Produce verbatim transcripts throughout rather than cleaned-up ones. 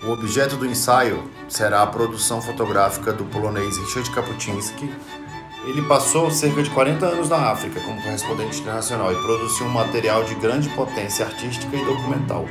O objeto do ensaio será a produção fotográfica do polonês Ryszard Kapuscinski. Ele passou cerca de quarenta anos na África como correspondente internacional e produziu um material de grande potência artística e documental.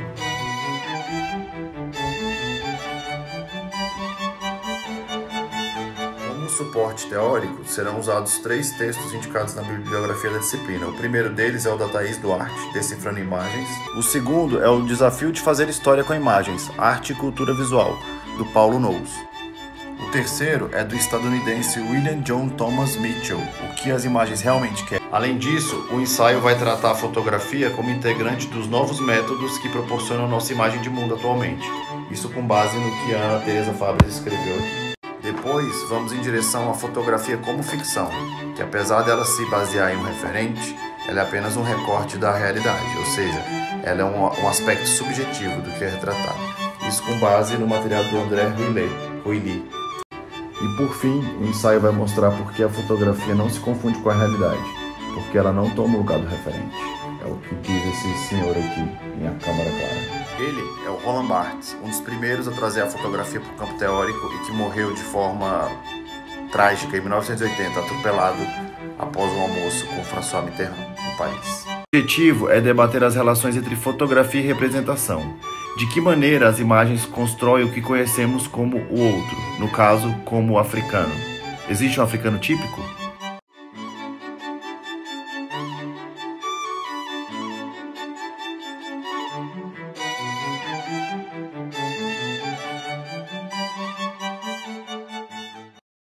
Como suporte teórico, serão usados três textos indicados na bibliografia da disciplina. O primeiro deles é o da Thaís Duarte, Decifrando Imagens. O segundo é o Desafio de Fazer História com Imagens, Arte e Cultura Visual, do Paulo Knowles. O terceiro é do estadunidense William John Thomas Mitchell, O que as imagens realmente querem. Além disso, o ensaio vai tratar a fotografia como integrante dos novos métodos que proporcionam nossa imagem de mundo atualmente. Isso com base no que a Ana Teresa Fabres escreveu aqui. Depois, vamos em direção à fotografia como ficção, que apesar dela se basear em um referente, ela é apenas um recorte da realidade, ou seja, ela é um, um aspecto subjetivo do que é retratado. Isso com base no material do André Ruilly. E por fim, o ensaio vai mostrar por que a fotografia não se confunde com a realidade, porque ela não toma o lugar do referente. É o que diz esse senhor aqui em A Câmara Clara. Ele é o Roland Barthes, um dos primeiros a trazer a fotografia para o campo teórico e que morreu de forma trágica em mil novecentos e oitenta, atropelado após um almoço com François Mitterrand, em Paris. O objetivo é debater as relações entre fotografia e representação. De que maneira as imagens constroem o que conhecemos como o outro, no caso, como o africano. Existe um africano típico?